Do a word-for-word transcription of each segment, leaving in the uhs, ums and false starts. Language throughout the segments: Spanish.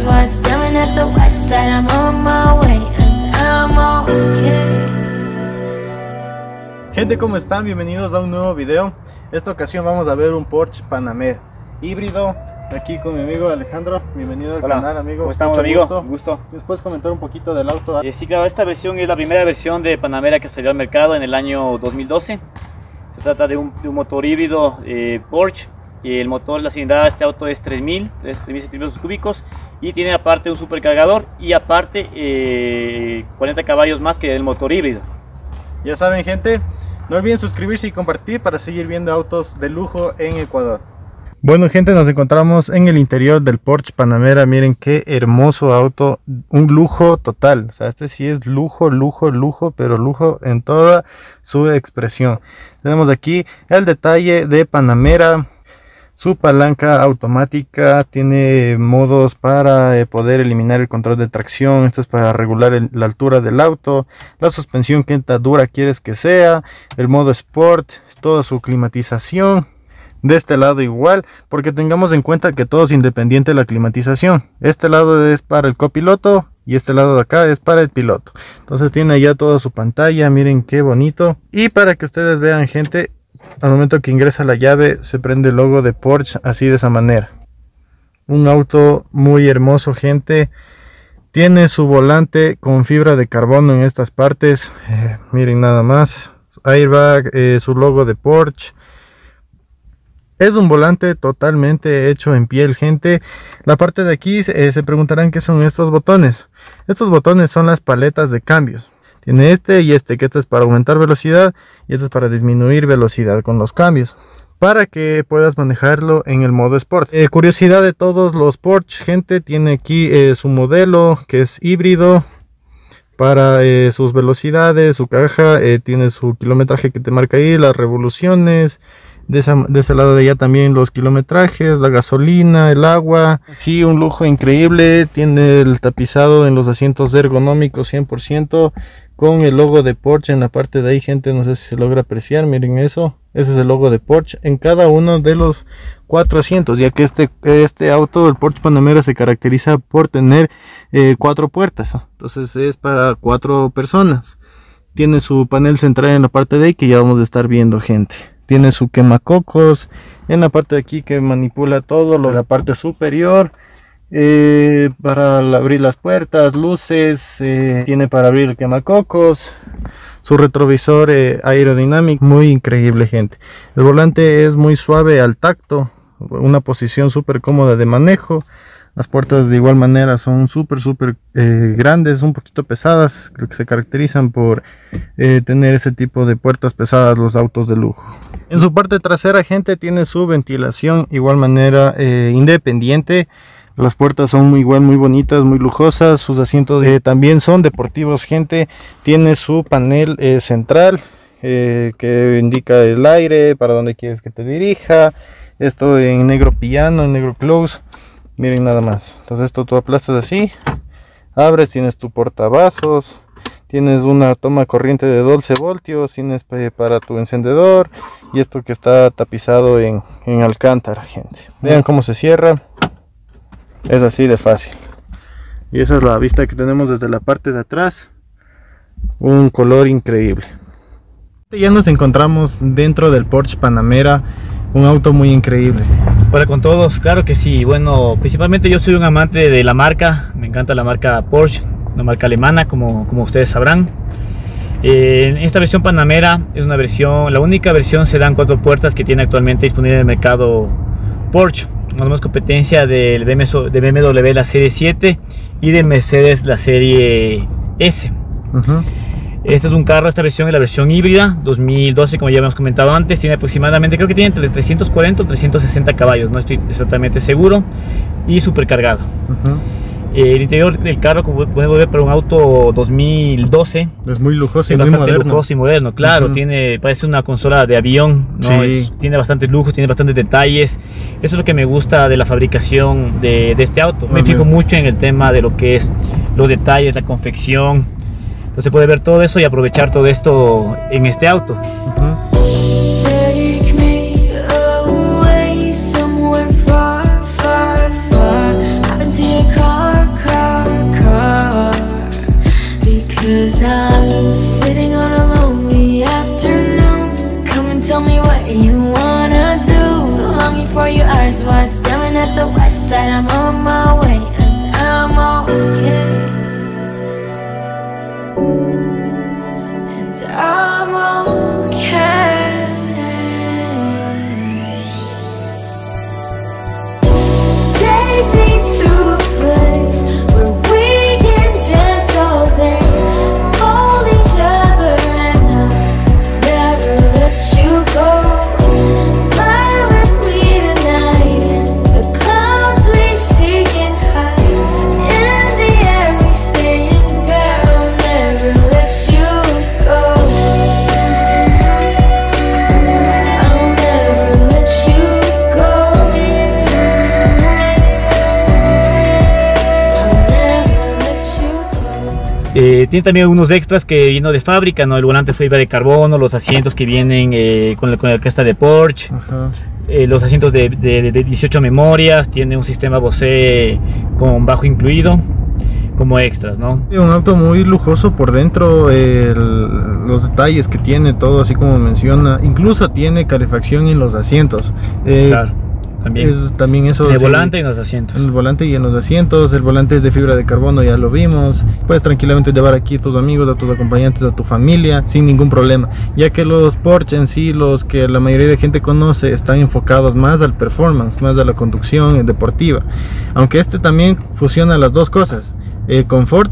wide, staring at the west side. I'm on my way and I'm okay. Gente, ¿cómo están? Bienvenidos a un nuevo video. Esta ocasión vamos a ver un Porsche Panamera híbrido. Aquí con mi amigo Alejandro. Bienvenido al Hola, canal, amigo. ¿cómo estamos, Mucho amigo? gusto. Gusto. ¿Nos puedes comentar un poquito del auto? Eh, sí, claro, esta versión es la primera versión de Panamera que salió al mercado en el año dos mil doce. Se trata de un, de un motor híbrido eh, Porsche. Y el motor, la cilindrada de este auto es tres mil centímetros cúbicos y tiene aparte un supercargador y aparte eh, cuarenta caballos más que el motor híbrido. Ya saben, gente, no olviden suscribirse y compartir para seguir viendo autos de lujo en Ecuador. Bueno, gente, nos encontramos en el interior del Porsche Panamera. Miren qué hermoso auto, un lujo total. O sea, este sí es lujo, lujo, lujo, pero lujo en toda su expresión. Tenemos aquí el detalle de Panamera, su palanca automática, tiene modos para eh, poder eliminar el control de tracción. Esto es para regular el, la altura del auto, la suspensión, qué tan dura quieres que sea, el modo Sport, toda su climatización. De este lado igual, porque tengamos en cuenta que todo es independiente de la climatización. Este lado es para el copiloto y este lado de acá es para el piloto. Entonces tiene ya toda su pantalla, miren qué bonito. Y para que ustedes vean, gente, al momento que ingresa la llave se prende el logo de Porsche así, de esa manera. Un auto muy hermoso, gente. Tiene su volante con fibra de carbono en estas partes, eh, miren nada más. Airbag, eh, su logo de Porsche. Es un volante totalmente hecho en piel, gente. La parte de aquí eh, se preguntarán qué son estos botones. Estos botones son las paletas de cambios. Tiene este y este, que este es para aumentar velocidad y este es para disminuir velocidad con los cambios, para que puedas manejarlo en el modo Sport. Eh, curiosidad de todos los Porsche, gente, tiene aquí eh, su modelo que es híbrido. Para eh, sus velocidades, su caja, eh, tiene su kilometraje que te marca ahí, las revoluciones. De, esa, de ese lado de allá también los kilometrajes, la gasolina, el agua. Sí, un lujo increíble. Tiene el tapizado en los asientos ergonómicos cien por ciento con el logo de Porsche en la parte de ahí, gente. No sé si se logra apreciar, miren eso. Ese es el logo de Porsche en cada uno de los cuatro asientos, ya que este, este auto, el Porsche Panamera, se caracteriza por tener eh, cuatro puertas. Entonces es para cuatro personas. Tiene su panel central en la parte de ahí que ya vamos a estar viendo, gente. Tiene su quemacocos en la parte de aquí que manipula todo lo de la parte superior. Eh, para abrir las puertas, luces, eh, tiene para abrir el quemacocos. Su retrovisor eh, aerodinámico, muy increíble, gente. El volante es muy suave al tacto, una posición súper cómoda de manejo. Las puertas de igual manera son súper súper eh, grandes, un poquito pesadas, creo que se caracterizan por eh, tener ese tipo de puertas pesadas los autos de lujo. En su parte trasera, gente, tiene su ventilación igual manera eh, independiente. Las puertas son muy igual, muy bonitas, muy lujosas. Sus asientos eh, también son deportivos, gente. Tiene su panel eh, central eh, que indica el aire, para donde quieres que te dirija. Esto en negro piano, en negro close. Miren nada más. Entonces esto tú aplastas así, abres, tienes tu portavasos, tienes una toma corriente de doce voltios, tienes para tu encendedor y esto que está tapizado en, en alcántara, gente. Vean cómo se cierra. Es así de fácil. Y esa es la vista que tenemos desde la parte de atrás. Un color increíble. Ya nos encontramos dentro del Porsche Panamera. Un auto muy increíble. Hola con todos, claro que sí. Bueno, principalmente yo soy un amante de la marca. Me encanta la marca Porsche, una marca alemana, como, como ustedes sabrán. Eh, en esta versión Panamera es una versión, la única versión sedán cuatro puertas que tiene actualmente disponible en el mercado Porsche. Tenemos competencia del B M W la serie siete y del Mercedes la serie S. Uh-huh. Este es un carro, esta versión es la versión híbrida dos mil doce, como ya habíamos comentado antes. Tiene aproximadamente, creo que tiene entre trescientos cuarenta o trescientos sesenta caballos, no estoy exactamente seguro. Y supercargado. Uh-huh. eh, el interior del carro, como podemos ver, para un auto dos mil doce, es muy lujoso y es muy bastante moderno. lujoso y moderno, claro. Uh-huh. Tiene, parece una consola de avión, ¿no? Sí. Es, tiene bastantes lujos, tiene bastantes detalles. Eso es lo que me gusta de la fabricación de, de este auto. Me uh-huh. fijo mucho en el tema de lo que es los detalles, la confección. Entonces puede ver todo eso y aprovechar todo esto en este auto. Uh-huh. Far, far, far, I've been to your car. Eh, tiene también algunos extras que vino de fábrica, ¿no? El volante fibra de carbono, los asientos que vienen eh, con, la, con la orquesta de Porsche, eh, los asientos de, de, de dieciocho memorias, tiene un sistema Bose con bajo incluido, como extras, ¿no? Un auto muy lujoso por dentro, el, los detalles que tiene, todo así como menciona, incluso tiene calefacción en los asientos. Eh, claro. También, es, también eso, en el sí, volante y en los asientos. En el volante y en los asientos. El volante es de fibra de carbono, ya lo vimos. Puedes tranquilamente llevar aquí a tus amigos, a tus acompañantes, a tu familia sin ningún problema, ya que los Porsche en sí, los que la mayoría de gente conoce, están enfocados más al performance, más a la conducción deportiva, aunque este también fusiona las dos cosas, eh, confort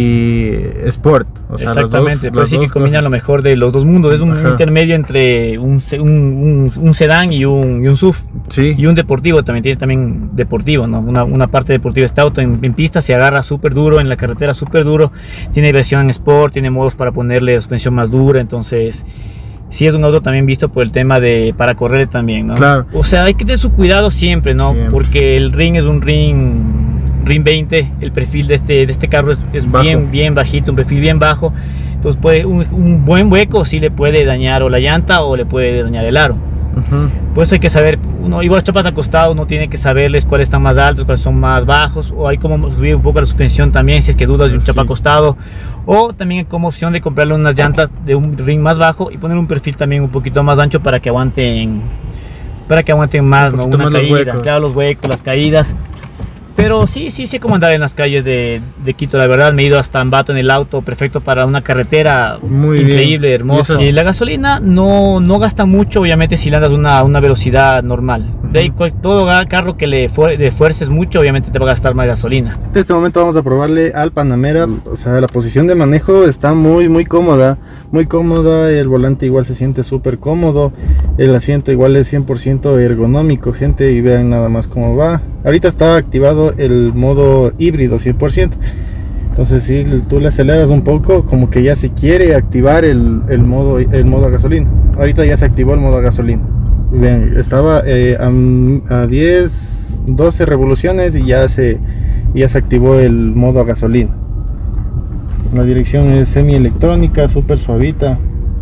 y sport, o sea, exactamente, pero sí que combina lo mejor de los dos mundos. Es un Ajá. intermedio entre un, un, un, un sedán y un, y un S U V, sí. Y un deportivo, también tiene también deportivo, ¿no? Una, una parte deportiva. Este auto en, en pista se agarra súper duro, en la carretera súper duro, tiene versión en sport, tiene modos para ponerle suspensión más dura, entonces sí es un auto también visto por el tema de para correr también, ¿no? Claro. O sea, hay que tener su cuidado siempre, ¿no? Siempre. Porque el ring es un ring ring veinte, el perfil de este, de este carro es, es bien, bien bajito, un perfil bien bajo, entonces puede, un, un buen hueco sí le puede dañar o la llanta o le puede dañar el aro. Uh-huh. Por eso hay que saber, uno, igual chapas acostados, uno tiene que saberles cuáles están más altos, cuáles son más bajos, o hay como subir un poco la suspensión también si es que dudas de un sí. chapa acostado, o también como opción de comprarle unas llantas de un ring más bajo y poner un perfil también un poquito más ancho para que aguanten, para que aguanten más, un ¿no? Una más caída, los claro, los huecos, las caídas. Pero sí, sí sé cómo andar en las calles de, de Quito, la verdad. Me he ido hasta Ambato en el auto, perfecto para una carretera muy increíble, bien. Hermosa. Y la gasolina no, no gasta mucho, obviamente, si le andas a una, una velocidad normal. Uh-huh. De ahí, todo carro que le fu de fuerces mucho, obviamente te va a gastar más gasolina. En este momento vamos a probarle al Panamera. O sea, la posición de manejo está muy, muy cómoda. Muy cómoda, el volante igual se siente súper cómodo. El asiento igual es cien por ciento ergonómico, gente, y vean nada más cómo va. Ahorita está activado el modo híbrido cien por ciento, entonces si tú le aceleras un poco, como que ya se quiere activar el, el modo el modo a gasolina. Ahorita ya se activó el modo a gasolina. Bien, estaba eh, a, a diez, doce revoluciones y ya se, ya se activó el modo a gasolina. La dirección es semielectrónica, súper suavita.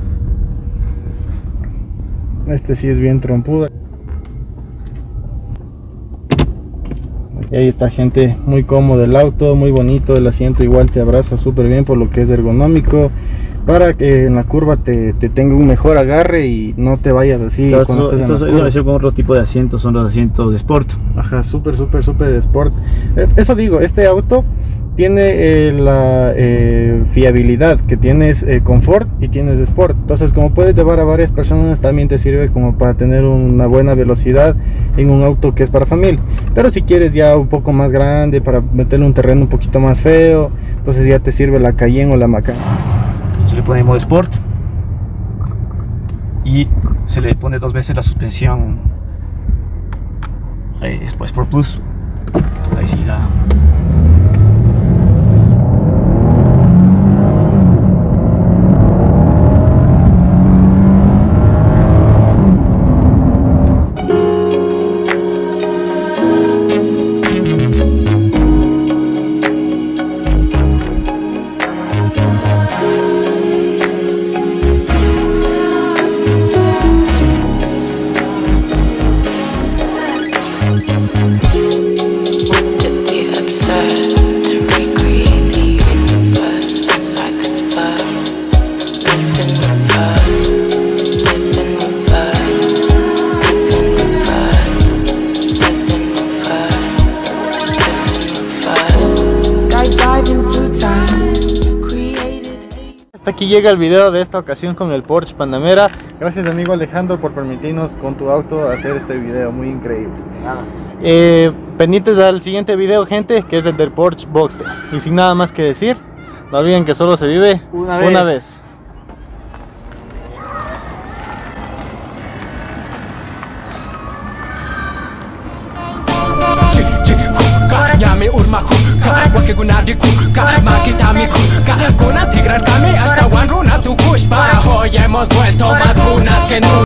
Este sí es bien trompuda. Y ahí está, gente, muy cómodo el auto, muy bonito, el asiento igual te abraza súper bien por lo que es ergonómico, para que en la curva te, te tenga un mejor agarre y no te vayas así. Claro, cuando estés en las curvas. Esto es con otro tipo de asientos, son los asientos de Sport. Ajá, súper, súper, súper Sport. Eh, eso digo, este auto tiene eh, la eh, fiabilidad que tienes eh, confort y tienes sport, entonces como puedes llevar a varias personas también te sirve como para tener una buena velocidad en un auto que es para familia. Pero si quieres ya un poco más grande, para meterle un terreno un poquito más feo, entonces ya te sirve la Cayenne o la Macan. Se le pone modo sport y se le pone dos veces la suspensión eh, Sport Plus, ahí sí la... Hasta aquí llega el video de esta ocasión con el Porsche Panamera. Gracias, amigo Alejandro, por permitirnos con tu auto hacer este video muy increíble. Nada. Eh, pendientes al siguiente video, gente, que es el del Porsche Boxster. Y sin nada más que decir, no olviden que solo se vive una vez. Una vez. Kami urmaku, wake gunadiku, makitamiku, kuna tigrar kami hasta one runa tu kush para hoy hemos vuelto más runas que nunca.